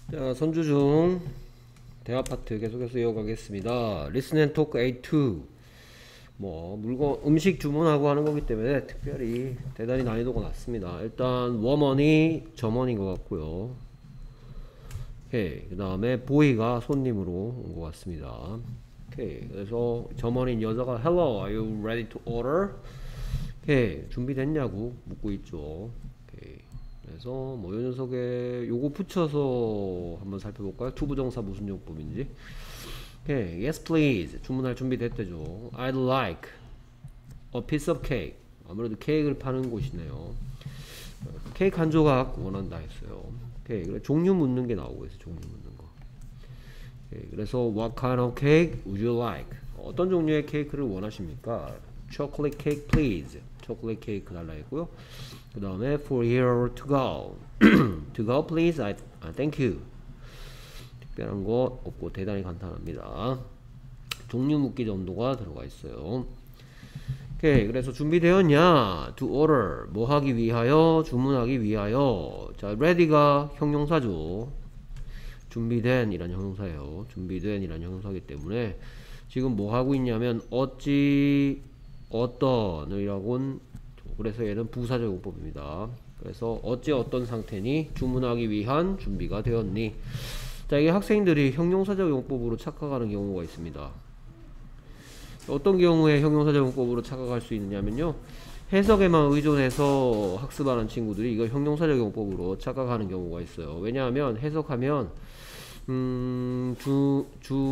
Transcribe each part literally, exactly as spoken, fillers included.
자, 선주중 대화 파트 계속해서 이어가겠습니다. Listen and talk 에이 투. 뭐 물건 음식 주문하고 하는 거기 때문에 특별히 대단히 난이도가 낮습니다. 일단 워먼이 점원인 것 같고요. 오케이. 그 다음에 보이가 손님으로 온 것 같습니다. 오케이. 그래서 점원인 여자가 Hello, are you ready to order? 오케이. 준비됐냐고 묻고 있죠. 오케이. 그래서 뭐 요 녀석에 요거 붙여서 한번 살펴볼까요? 투부정사 무슨 용법인지. 오케이. Yes please. 주문할 준비 됐대죠. I'd like a piece of cake. 아무래도 케이크를 파는 곳이네요. 케이크 한 조각 원한다 했어요. 오케이. 그래 종류 묻는 게 나오고 있어. 종류 묻는 거. 오케이. 그래서 what kind of cake would you like? 어떤 종류의 케이크를 원하십니까? Chocolate cake please. 초콜릿 케이크 달라 했고요. 그 다음에 for here to go. to go please. I, I thank you. 특별한 거 없고 대단히 간단합니다. 종류 묻기 정도가 들어가 있어요. 오케이. 그래서 준비되었냐? to order. 뭐 하기 위하여? 주문하기 위하여. 자, ready가 형용사죠. 준비된 이란 형용사예요. 준비된 이란 형용사이기 때문에 지금 뭐 하고 있냐면 어찌 어떤이라고는, 그래서 얘는 부사적 용법입니다. 그래서 어찌 어떤 상태니 주문하기 위한 준비가 되었니. 자, 이게 학생들이 형용사적 용법으로 착각하는 경우가 있습니다. 어떤 경우에 형용사적 용법으로 착각할 수 있느냐면요, 해석에만 의존해서 학습하는 친구들이 이걸 형용사적 용법으로 착각하는 경우가 있어요. 왜냐하면 해석하면 음, 주,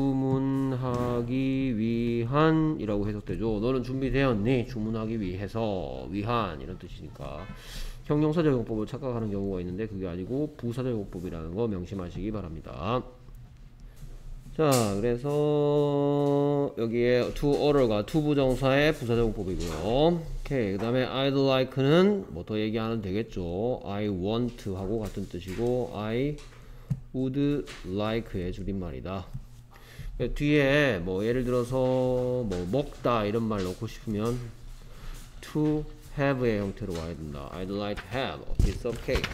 주문하기 위한 이라고 해석되죠. 너는 준비되었니? 주문하기 위해서, 위한 이런 뜻이니까 형용사적 용법을 착각하는 경우가 있는데 그게 아니고 부사적 용법이라는 거 명심하시기 바랍니다. 자, 그래서 여기에 to order가 to 부정사의 부사적 용법이고요. 오케이. 그 다음에 I'd like는 뭐 더 얘기 안 해도 되겠죠. I want 하고 같은 뜻이고 I would like의 줄임말이다. 뒤에 뭐 예를 들어서 뭐 먹다 이런 말 넣고 싶으면 to have의 형태로 와야 된다. I'd like to have a piece of cake.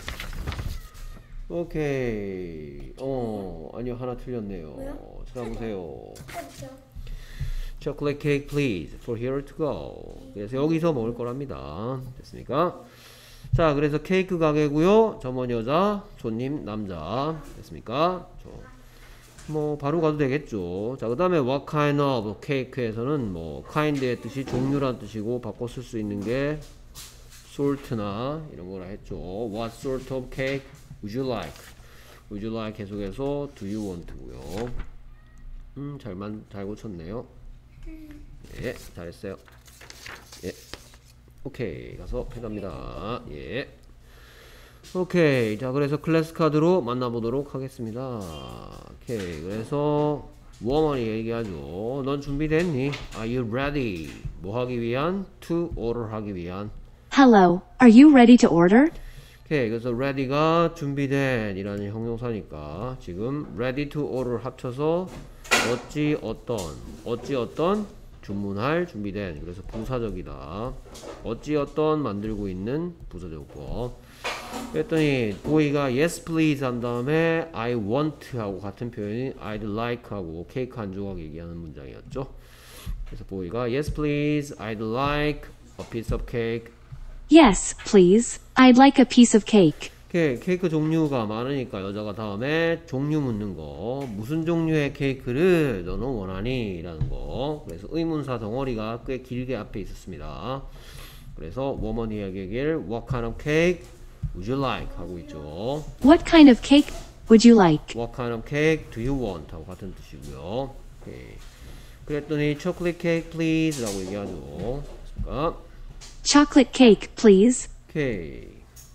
오케이. 어, 아니요, 하나 틀렸네요. 왜요? 찾아보세요. 그렇죠. Chocolate cake please for here to go. 그래서 여기서 먹을 거랍니다. 됐습니까? 자, 그래서 케이크 가게고요. 점원 여자, 손님 남자. 됐습니까? 뭐 바로 가도 되겠죠. 자, 그 다음에 what kind of cake에서는 뭐 kind의 뜻이 종류란 뜻이고 바꿔 쓸 수 있는 게 sort나 이런 거라 했죠. What sort of cake would you like? would you like 계속해서 do you want고요. 음, 잘만 잘 고쳤네요. 예, 잘했어요. 예. 오케이. 가서 패답니다. 예. 오케이. 자, 그래서 클래스 카드로 만나보도록 하겠습니다. 오케이. 그래서 워먼이 얘기하죠. 넌 준비됐니? Are you ready? 뭐 하기 위한? To order 하기 위한. Hello, are you ready to order? 오케이. 그래서 ready가 준비된 이라는 형용사니까 지금 ready to order 합쳐서 어찌 어떤, 어찌 어떤 주문할 준비된, 그래서 부사적이다. 어찌 어떤 만들고 있는 부사적법. 그랬더니 보이가 yes please 한 다음에 I want 하고 같은 표현이 I'd like 하고 케이크 한 조각 얘기하는 문장이었죠. 그래서 보이가 yes please I'd like a piece of cake. Yes, please. I'd like a piece of cake. 오케이. 케이크 종류가 많으니까 여자가 다음에 종류 묻는 거, 무슨 종류의 케이크를 너는 원하니? 라는 거. 그래서 의문사 덩어리가 꽤 길게 앞에 있었습니다. 그래서 워먼이 얘기하길 what kind of cake would you like? 하고 있죠. What kind of cake would you like? What kind of cake do you want? 하고 같은 뜻이고요. 오케이. 그랬더니 chocolate cake please 라고 얘기하죠. 그러니까 Chocolate cake, please. 오케이.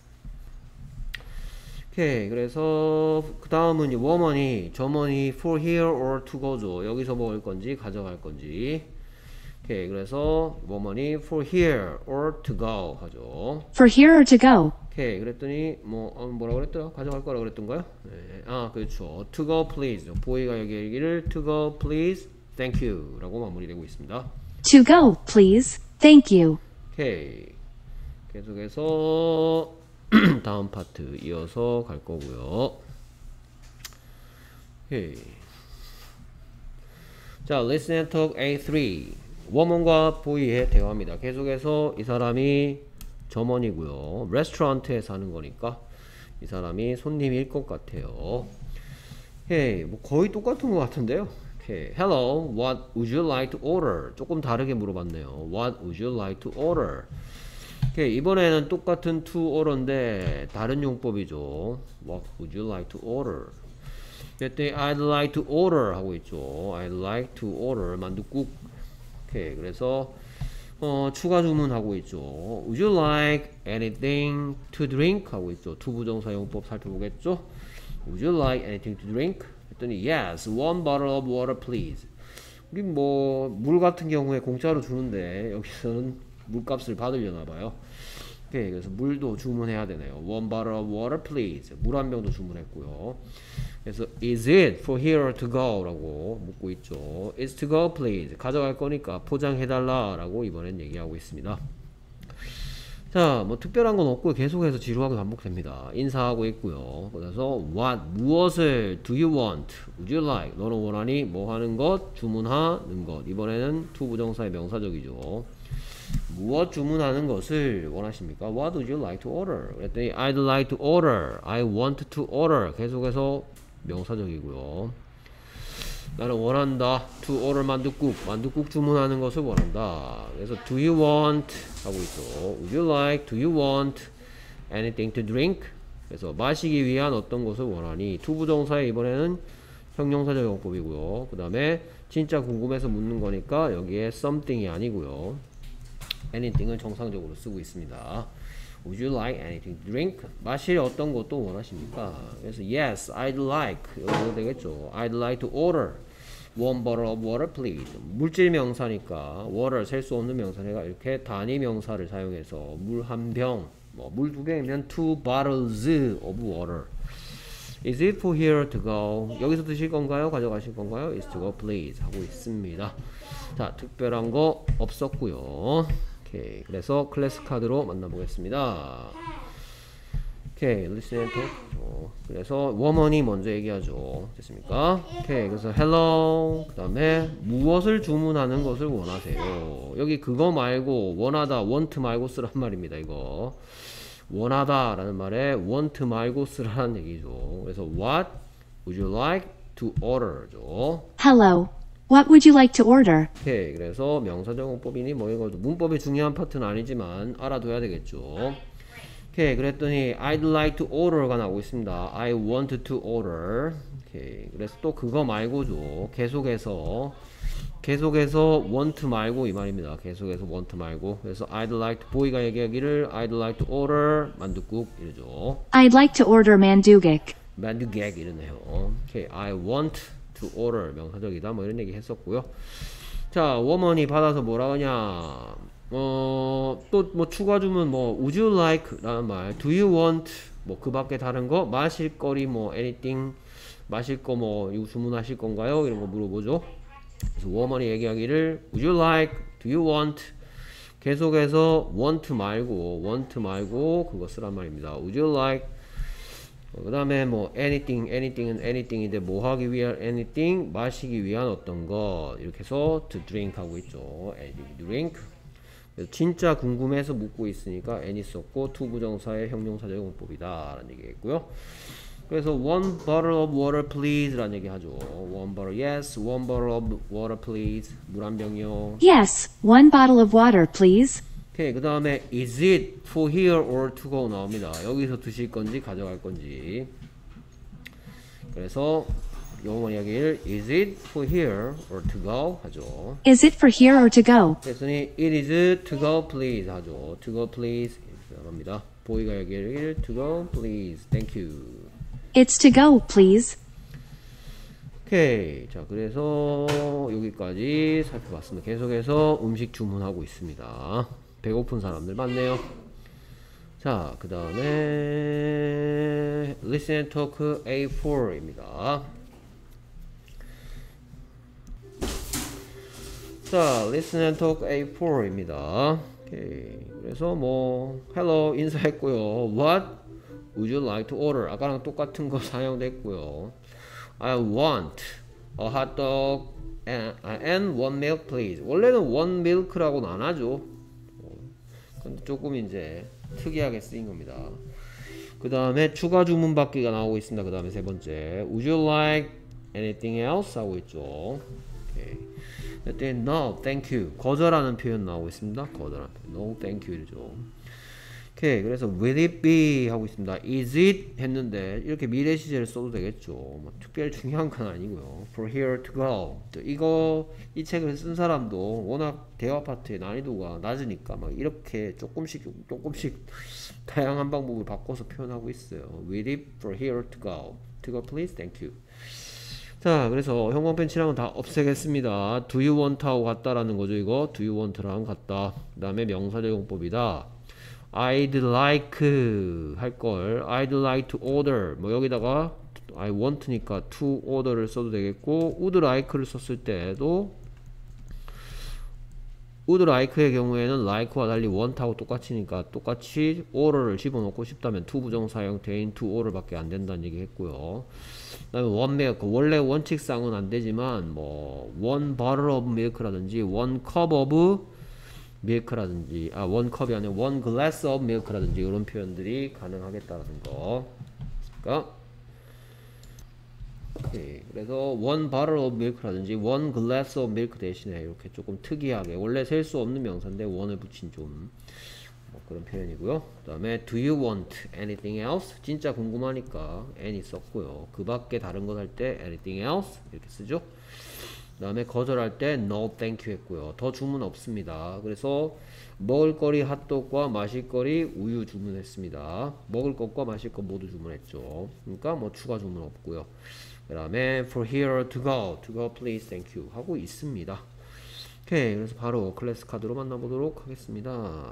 오케이. 그래서 그 다음은 이 woman이 점원이 for here or to go죠. 여기서 먹을 건지 가져갈 건지. 오케이. 그래서 woman이 for here or to go 하죠. For here or to go? 오케이. 그랬더니 뭐 어, 뭐라 그랬더라? 가져갈 거라 그랬던가요? 네. 아, 그렇죠. to go please. 보이가 여기 얘기를 to go please, thank you 라고 마무리되고 있습니다. To go, please. Thank you. 오케이. 계속해서 다음 파트 이어서 갈 거고요. 오케이. 자, listen and talk 에이 쓰리. 워먼과 보이의 대화입니다. 계속해서 이 사람이 점원이고요. 레스토랑트에 사는 거니까 이 사람이 손님일 것 같아요. 오케이. 뭐 거의 똑같은 것 같은데요. 오케이. Hello, what would you like to order? 조금 다르게 물어봤네요. What would you like to order? 오케이. 이번에는 똑같은 to order인데 다른 용법이죠. What would you like to order? 그랬더니 I'd like to order 하고 있죠. I'd like to order 만둣국. 오케이. 그래서 어, 추가 주문하고 있죠. Would you like anything to drink? 하고 있죠. 투부정사 용법 살펴보겠죠. Would you like anything to drink? 했더니 yes, one bottle of water please. 우리 뭐 물 같은 경우에 공짜로 주는데 여기서는 물값을 받으려나 봐요. 오케이. 그래서 물도 주문해야 되네요. One bottle of water please. 물 한 병도 주문했고요. 그래서 is it for here to go? 라고 묻고 있죠. It's to go please. 가져갈 거니까 포장해달라 라고 이번엔 얘기하고 있습니다. 자, 뭐 특별한 건 없고 계속해서 지루하게 반복됩니다. 인사하고 있고요. 그래서 what, 무엇을 do you want? Would you like? 너는 원하니? 뭐 하는 것? 주문하는 것. 이번에는 to 부정사의 명사적이죠. 무엇 주문하는 것을 원하십니까? What would you like to order? 그랬더니 I'd like to order. I want to order. 계속해서 명사적이고요. 나는 원한다. To order 만둣국. 만둣국 주문하는 것을 원한다. 그래서 do you want 하고 있죠. Would you like? Do you want anything to drink? 그래서 마시기 위한 어떤 것을 원하니? to 부정사에 이번에는 형용사적 용법이고요. 그 다음에 진짜 궁금해서 묻는 거니까 여기에 something이 아니고요. anything을 정상적으로 쓰고 있습니다. Would you like anything to drink? 마실 어떤 것도 원하십니까? 그래서 yes, I'd like. 이거 되겠죠. I'd like to order one bottle of water, please. 물질 명사니까 water 셀 수 없는 명사니까 이렇게 단위 명사를 사용해서 물 한 병, 뭐 물 두 병이면 two bottles of water. Is it for here to go? 여기서 드실 건가요? 가져가실 건가요? Is to go, please. 하고 있습니다. 자, 특별한 거 없었고요. 오케이. 그래서 클래스 카드로 만나보겠습니다. 오케이. listen and talk. 어, 그래서 워먼이 먼저 얘기하죠. 됐습니까? 오케이. 그래서 hello. 그 다음에 무엇을 주문하는 것을 원하세요. 여기 그거 말고 원하다, want 말고 쓰란 말입니다. 이거 원하다 라는 말에 want 말고 쓰라는 얘기죠. 그래서 what would you like to order 죠. Hello. What would you like to order? 오케이. 그래서 명사적 용법이니 뭐 이거 문법이 중요한 파트는 아니지만 알아둬야 되겠죠. 오케이. 그랬더니 I'd like to order가 나오고 있습니다. I want to order. 오케이. 그래서 또 그거 말고죠. 계속해서 계속해서 want 말고 이 말입니다. 계속해서 want 말고. 그래서 I'd like to 보이가 얘기하기를 I'd like to order 만둣국 이러죠. I'd like to order mandugik. 만둣객 이러네요. 오케이. I want to order 명사적이다 뭐 이런 얘기 했었고요. 자, 워먼이 받아서 뭐라 하냐, 어, 또 뭐 추가 주문 뭐 would you like 라는 말, do you want 뭐 그 밖에 다른 거, 마실 거리 뭐 anything, 마실 거 뭐 이거 주문하실 건가요? 이런 거 물어보죠. 그래서 워먼이 얘기하기를 would you like, do you want. 계속해서 want 말고 want 말고 그거 쓰란 말입니다. would you like. 그 다음에 뭐 anything, anything은 anything인데 뭐 하기 위한 anything, 마시기 위한 어떤 것, 이렇게 해서 to drink 하고 있죠. anything to drink. 그래서 진짜 궁금해서 묻고 있으니까 any 썼고 to 부정사의 형용사적 용법이다 라는 얘기했고요. 그래서 one bottle of water please 라는 얘기 하죠. one bottle, yes, one bottle of water please. 물 한 병이요. Yes, one bottle of water, please. 오케이. 그 다음에 is it for here or to go 나옵니다. 여기서 드실 건지 가져갈 건지. 그래서 영어 이야기를 is it for here or to go 하죠. Is it for here or to go? 그랬더니 it is to go please 하죠. to go please 이렇게 합니다. 보이가 얘기를 to go please, thank you. It's to go, please. 오케이. 자, 그래서 여기까지 살펴봤습니다. 계속해서 음식 주문하고 있습니다. 배고픈 사람들 많네요. 자, 그 다음에 Listen and Talk 에이 포입니다. 자, Listen and Talk 에이 포입니다. 오케이. 그래서 뭐 Hello 인사했고요. What would you like to order? 아까랑 똑같은 거 사용됐고요. I want a hot dog and, and one milk please. 원래는 one milk라고는 안 하죠. 근데 조금 이제 특이하게 쓰인 겁니다. 그 다음에 추가 주문 받기가 나오고 있습니다. 그 다음에 세 번째 Would you like anything else? 하고 있죠. 오케이. 그때 No, thank you. 거절하는 표현 나오고 있습니다. 거절하는 표현. No, thank you 이죠. 오케이. 그래서 will it be 하고 있습니다. is it 했는데 이렇게 미래 시제를 써도 되겠죠. 뭐 특별히 중요한 건 아니고요. for here to go. 또 이거 이 책을 쓴 사람도 워낙 대화 파트의 난이도가 낮으니까 막 이렇게 조금씩 조금씩 다양한 방법을 바꿔서 표현하고 있어요. will it for here to go. to go please. thank you. 자, 그래서 형광펜 칠하면 다 없애겠습니다. do you want 하고 같다라는 거죠. 이거 do you want랑 같다. 그 다음에 명사절 용법이다. I'd like 할걸 I'd like to order 뭐 여기다가 I want니까 to order를 써도 되겠고 would like를 썼을 때도 would like의 경우에는 like와 달리 want하고 똑같으니까 똑같이 order를 집어넣고 싶다면 to 부정사 형태인 to order 밖에 안 된다는 얘기 했고요. 그 다음에 one milk 원래 원칙상은 안 되지만 뭐 one bottle of milk라든지 one cup of 밀크라든지 아 원컵이 아니라 one glass of milk라든지 이런 표현들이 가능하겠다는 거. 그러니까 오케이. 그래서 one bottle of milk라든지 one glass of milk 대신에 이렇게 조금 특이하게 원래 셀 수 없는 명사인데 one을 붙인 좀 뭐 그런 표현이고요. 그 다음에 do you want anything else? 진짜 궁금하니까 any 썼고요. 그 밖에 다른 것 할 때 anything else 이렇게 쓰죠. 그 다음에 거절할 때 no thank you 했고요. 더 주문 없습니다. 그래서 먹을거리 핫도그와 마실거리 우유 주문했습니다. 먹을 것과 마실 것 모두 주문했죠. 그러니까 뭐 추가 주문 없고요. 그 다음에 for here to go to go please thank you 하고 있습니다. 오케이. 그래서 바로 클래스 카드로 만나보도록 하겠습니다.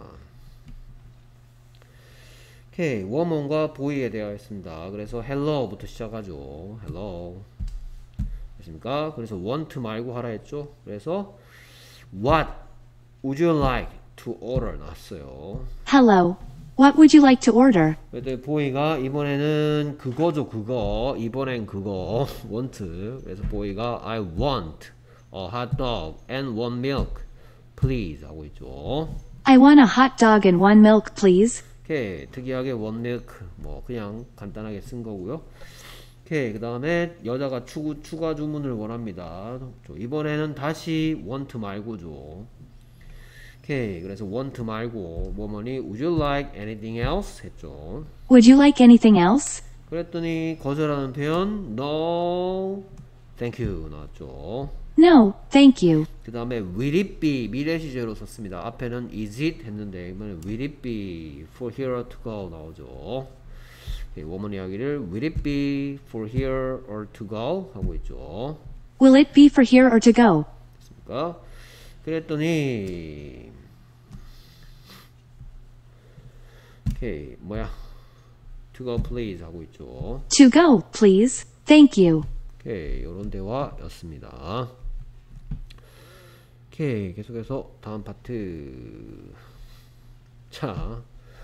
오케이. 워먼과 보이에 대하여 했습니다. 그래서 hello부터 시작하죠. hello 됐습니까? 그래서 want 말고 하라 했죠. 그래서 what would you like to order 나왔어요. Hello. What would you like to order? 그랬더니 보이가 이번에는 그거죠. 그거 이번엔 그거 want. 그래서 보이가 I want a hot dog and one milk please 하고 있죠. I want a hot dog and one milk, please. 오케이. 특이하게 one milk 뭐 그냥 간단하게 쓴 거고요. 오케이. 그 다음에 여자가 추구, 추가 주문을 원합니다. 이번에는 다시 want 말고죠. 오케이. 그래서 want 말고 뭐뭐니 would you like anything else 했죠. Would you like anything else? 그랬더니 거절하는 표현 no thank you 나왔죠. No, thank you. 그 다음에 will it be 미래 시제로 썼습니다. 앞에는 is it 했는데 이번에 will it be for here to go 나오죠. 워먼 이야기를 will it be for here or to go 하고 있죠. Will it be for here or to go? 됐습니까? 그랬더니 오케이 뭐야 to go please 하고 있죠. To go, please. Thank you. 오케이 이런 대화였습니다. 오케이 계속해서 다음 파트. 자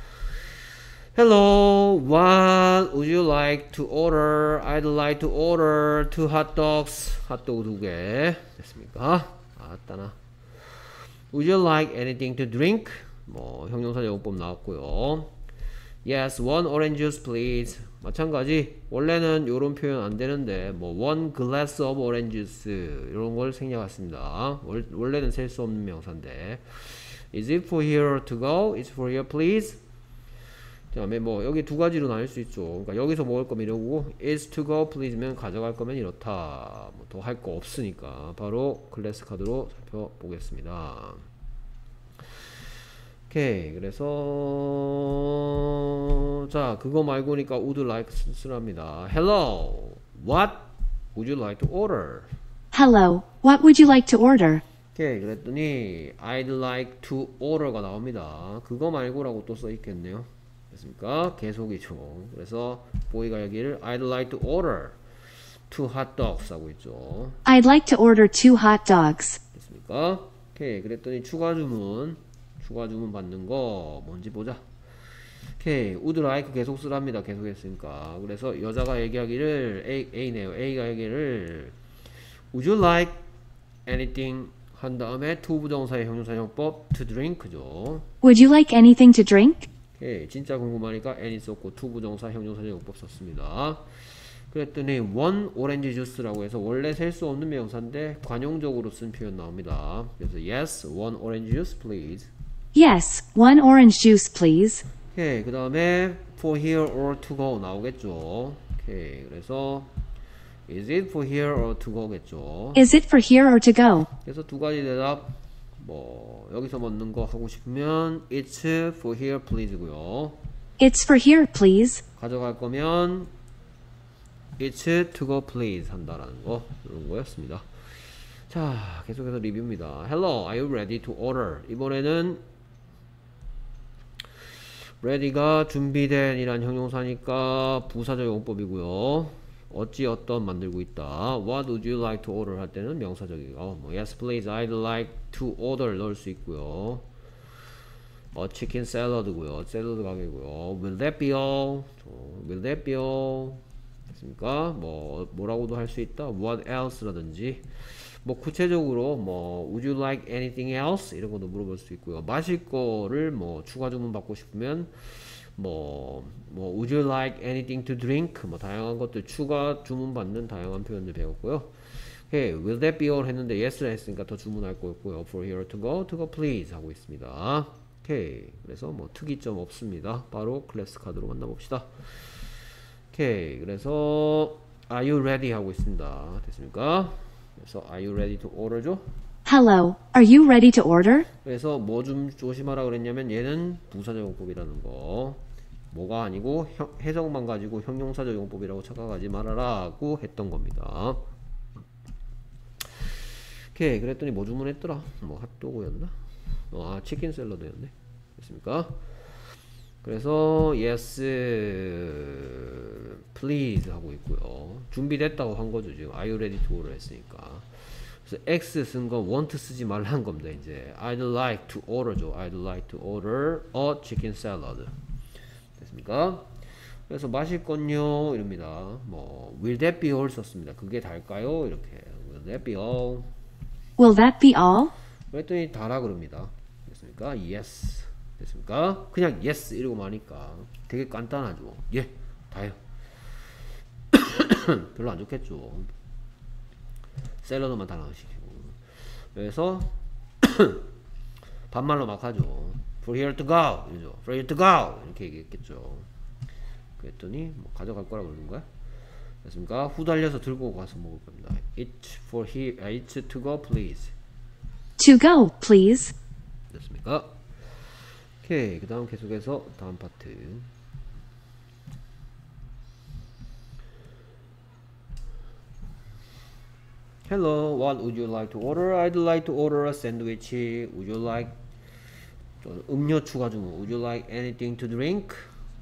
Hello, what would you like to order? I'd like to order two hot dogs. 핫도그 두 개. 됐습니까? 아따나. Would you like anything to drink? 뭐 형용사 용법 나왔고요. Yes, one orange juice, please. 마찬가지. 원래는 이런 표현 안 되는데 뭐 one glass of orange juice 이런 걸 생략했습니다. 원래는 셀 수 없는 명사인데. Is it for here to go? Is it for here, please? 그 다음에 뭐 여기 두 가지로 나눌 수 있죠. 그러니까 여기서 먹을 거면 이러고 is to go please면 가져갈 거면 이렇다. 뭐 더 할 거 없으니까 바로 클래스 카드로 살펴보겠습니다. 오케이. 그래서 자 그거 말고니까 would like 쓰랍니다. Hello, what would you like to order? Hello. What would you like to order? 오케이. 그랬더니 I'd like to order가 나옵니다. 그거 말고라고 또 써 있겠네요. 됐습니까? 계속이죠. 그래서 보이가 여기를 I'd like to order two hot dogs 하고 있죠. I'd like to order two hot dogs. 됐습니까? 오케이. 그랬더니 추가 주문 추가 주문 받는 거 뭔지 보자. 오케이. would like 계속 쓰랍니다. 계속 했으니까. 그래서 여자가 얘기하기를 A, A네요. A가 얘기를 would you like anything 한 다음에 to 부정사의 형용사용법 to drink죠. Would you like anything to drink? 오케이. 진짜 궁금하니까 any 썼고 to 부정사 형용사용법 썼습니다. 그랬더니 one orange juice라고 해서 원래 셀 수 없는 명사인데 관용적으로 쓴 표현 나옵니다. 그래서 yes, one orange juice please. Yes, one orange juice, please. 오케이. 그 다음에 for here or to go 나오겠죠. 오케이. 그래서 is it for here or to go겠죠. Is it for here or to go? 그래서 두 가지 대답 뭐 여기서 묻는 거 하고 싶으면 it's for here please고요. It's for here, please. 가져갈 거면 it's to go please 한다라는 거 이런 거였습니다. 자, 계속해서 리뷰입니다. Hello, are you ready to order? 이번에는 ready가 준비된 이란 형용사니까 부사적 용법이고요. 어찌 어떤 만들고 있다. What would you like to order 할 때는 명사적이고 뭐 yes please I'd like to order 넣을 수 있고요. 어 치킨 샐러드고요. 샐러드 가게고요. Will that be all? Will that be all? 됐습니까? 뭐 뭐라고도 할 수 있다. What else라든지 뭐 구체적으로 뭐 would you like anything else 이런 것도 물어볼 수 있고요. 마실 거를 뭐 추가 주문 받고 싶으면 뭐, 뭐 would you like anything to drink 뭐 다양한 것들 추가 주문 받는 다양한 표현들 배웠고요. 오케이, will that be all 했는데 yes를 했으니까 더 주문할 거였고요. for here to go, to go please 하고 있습니다. 오케이, 그래서 뭐 특이점 없습니다. 바로 클래스 카드로 만나봅시다. 오케이, 그래서 are you ready 하고 있습니다. 됐습니까? 그래서 are you ready to order죠? Hello, are you ready to order? 그래서 뭐 좀 조심하라 그랬냐면 얘는 부사적 용법이라는 거 뭐가 아니고 형, 해석만 가지고 형용사적 용법이라고 착각하지 말아라고 했던 겁니다. 오케이, 그랬더니 뭐 주문했더라? 뭐 핫도그였나? 어, 아 치킨 샐러드였네. 됐습니까? 그래서 yes please 하고 있고요. 준비됐다고 한 거죠. 지금 are you ready to order 했으니까. 그래서 X 쓴 거 want 쓰지 말라는 겁니다. 이제 I'd like to order죠. I'd like to order a chicken salad. 됐습니까? 그래서 마실 건요 이럽니다. 뭐 will that be all 썼습니다. 그게 달까요? 이렇게 will that be all? Will that be all? 그랬더니 다라 그럽니다. 됐습니까? yes. 됐습니까? 그냥 yes 이러고 마니까 되게 간단하죠. 예, 다요. 별로 안 좋겠죠. 샐러드만 다 나오시키고. 그래서 반말로 막 하죠. For here to go 이러죠. For here to go 이렇게 얘기했겠죠. 그랬더니 뭐 가져갈 거라 그러는 거야. 됐습니까? 후달려서 들고 가서 먹을 겁니다. It's for here, it's to go please. To go, please. 됐습니까? 오케이, 그 다음 계속해서 다음 파트. Hello, what would you like to order? I'd like to order a sandwich. Would you like 음료 추가 주문? Would you like anything to drink?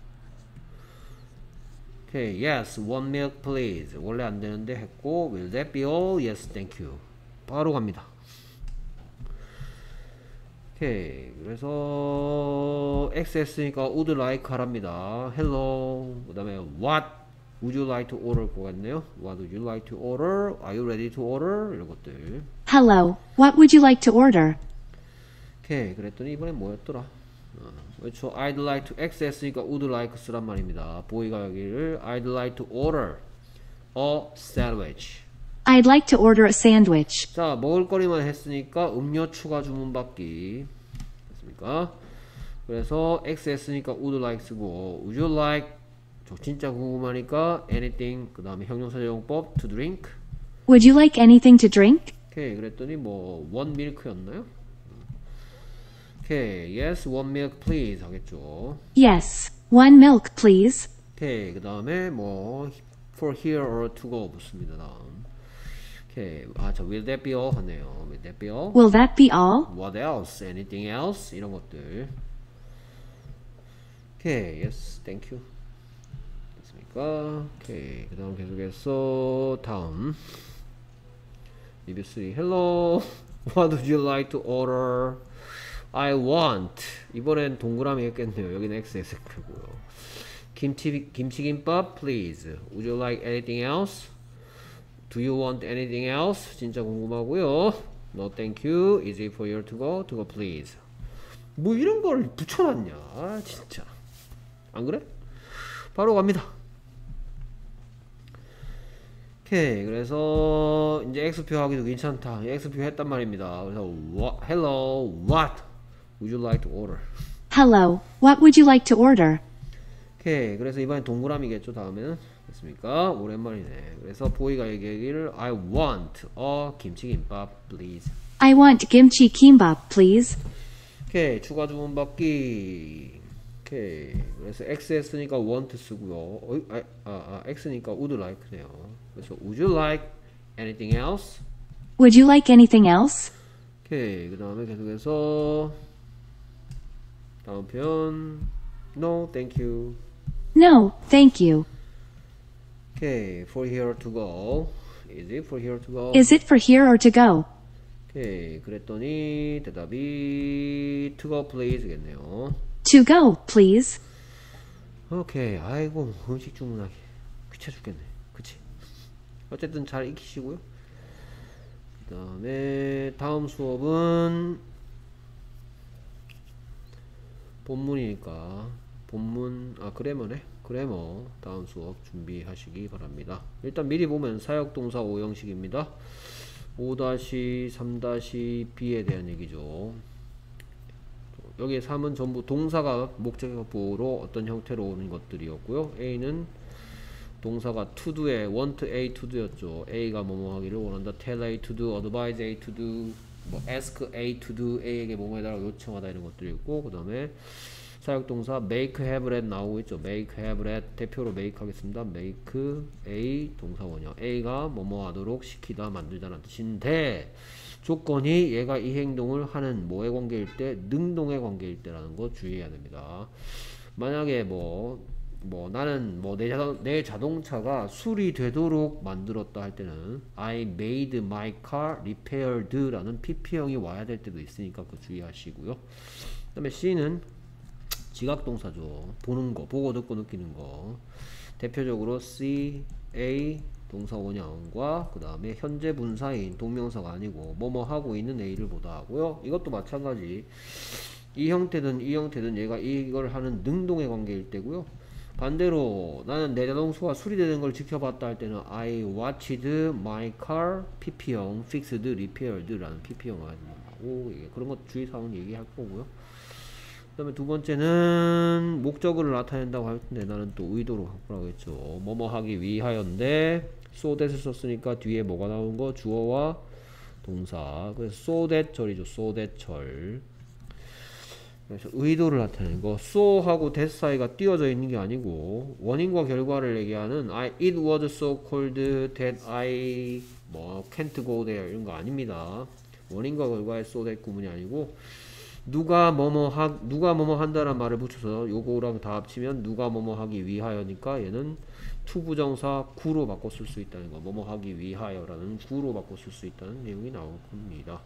Okay, yes, one milk please. 원래 안 되는데 했고, will that be all? Yes, thank you. 바로 갑니다. 오케이, 그래서 X 했으니까 would like 하랍니다. Hello, 그 다음에 what would you like to order 거 같네요. What would you like to order? Are you ready to order? 이런 것들. Hello, what would you like to order? 오케이, 그랬더니 이번엔 뭐였더라? 어, 그렇죠. I'd like to X 했으니까 would like 쓰란 말입니다. 보이가 여기를 I'd like to order a sandwich. I'd like to order a sandwich. 자, 먹을거리만 했으니까 음료 추가 주문 받기. 됐습니까? 그래서 X 했으니까 would like 쓰고 would you like 저 진짜 궁금하니까 anything 그 다음에 형용사 용법 to drink. Would you like anything to drink? 오케이, 그랬더니 뭐 one milk였나요? 오케이, yes, one milk please 하겠죠. Yes, one milk, please. 오케이, 그 다음에 뭐 for here or to go 붙습니다. 다음. 오케이, 아, 저 will that be all 하네요. Will that be all? Will that be all? What else? Anything else? 이런 것들. 오케이, yes, thank you. 됐습니까? 오케이, 그 다음 계속해서 다음 리뷰 쓰리. Hello, what would you like to order? I want. 이번엔 동그라미겠네요. 여기는 X였고요. 김치 김치김밥 please. Would you like anything else? Do you want anything else? 진짜 궁금하고요. No thank you. Is it for you to go? To go please. 뭐 이런 걸 붙여놨냐. 아, 진짜. 안 그래? 바로 갑니다. 오케이. 그래서 이제 X표 하기도 괜찮다. X표 했단 말입니다. 그래서 what, hello, what would you like to order? Hello, what would you like to order? 오케이. 그래서 이번엔 동그라미겠죠. 다음에는 됐습니까? 오랜만이네. 그래서 보이가 얘기하기를 I want a 김치김밥 please. I want kimchi kimbap, please. 오케이. 추가 주문 받기. 오케이. 그래서 X 했으니까 want 쓰고요. 어, 아, 아, 아, X니까 would like네요. 그래서 would you like anything else? Would you like anything else? 오케이. 그 다음에 계속해서 다음 표현 No, thank you. No, thank you. 오케이. For here to go. Is it for here to go? Is it for here or to go? 오케이. 그랬더니 대답이 to go please겠네요. To go, please. 오케이. 아이고 음식 주문하기 귀찮아 죽겠네. 그치? 어쨌든 잘 익히시고요. 그 다음에 다음 수업은 본문이니까 본문 아 그래머네. 그래머 다음 수업 준비하시기 바랍니다. 일단 미리 보면 사역동사 오형식입니다. 오 삼 비에 대한 얘기죠. 여기 삼은 전부 동사가 목적어보로 어떤 형태로 오는 것들이었고요. A는 동사가 to do에 want A to do였죠. A가 뭐뭐 하기를 원한다. tell A to do, advise A to do, 뭐 ask A to do, A에게 뭐뭐 해달라고 요청하다 이런 것들이 있고, 그 다음에 사역동사 make, have, let 나오고 있죠. make, have, let 대표로 make 하겠습니다. make A 동사원형. A가 뭐뭐 하도록 시키다, 만들다라는 뜻인데 조건이 얘가 이 행동을 하는 뭐의 관계일 때, 능동의 관계일 때라는 거 주의해야 됩니다. 만약에 뭐, 뭐 나는 뭐 내 자동, 내 자동차가 수리되도록 만들었다 할 때는 I made my car repaired 라는 피피형이 와야 될 때도 있으니까 그거 주의하시고요. 그 다음에 C는 지각동사죠. 보는 거, 보고 듣고 느끼는 거. 대표적으로 C, A 동사 원형과 그 다음에 현재 분사인 동명사가 아니고 뭐뭐 하고 있는 A를 보다 하고요. 이것도 마찬가지. 이 형태든 이 형태든 얘가 이걸 하는 능동의 관계일 때고요. 반대로 나는 내 자동차가 수리되는 걸 지켜봤다 할 때는 I watched my car 피피형 fixed, repaired 라는 피피형을 하고 그런 것 주의사항 얘기할 거고요. 그 다음에 두 번째는 목적어를 나타낸다고 할 텐데 나는 또 의도로 바꾸라고 했죠. 뭐뭐 하기 위하여인데 so that을 썼으니까 뒤에 뭐가 나온 거? 주어와 동사. 그래서 so that 절이죠. so that 절. 그래서 의도를 나타내는 거. so 하고 that 사이가 띄어져 있는 게 아니고 원인과 결과를 얘기하는 I, it was so cold that I 뭐 can't go there 이런 거 아닙니다. 원인과 결과의 so that 구문이 아니고 누가 뭐뭐 하 누가 뭐뭐 한다는 말을 붙여서 요거랑 다 합치면 누가 뭐뭐 하기 위하여니까 얘는 투부정사 구로 바꿔 쓸 수 있다는 거. 뭐뭐 하기 위하여라는 구로 바꿔 쓸 수 있다는 내용이 나올 겁니다.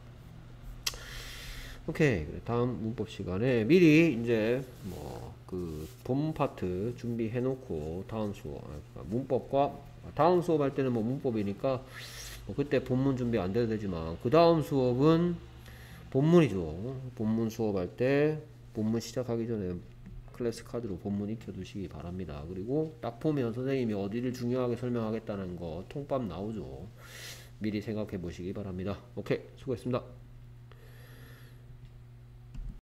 오케이. 다음 문법 시간에 미리 이제 뭐 그 본 파트 준비해 놓고 다음 수업 문법과 다음 수업 할 때는 뭐 문법이니까 뭐 그때 본문 준비 안 돼도 되지만 그 다음 수업은 본문이죠. 본문 수업할 때 본문 시작하기 전에 클래스 카드로 본문 익혀두시기 바랍니다. 그리고 딱 보면 선생님이 어디를 중요하게 설명하겠다는 거 통밥 나오죠. 미리 생각해 보시기 바랍니다. 오케이, 수고했습니다.